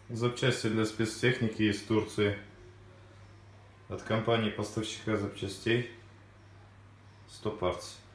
Запчасти для спецтехники из Турции. От компании поставщика запчастей 100 Parts.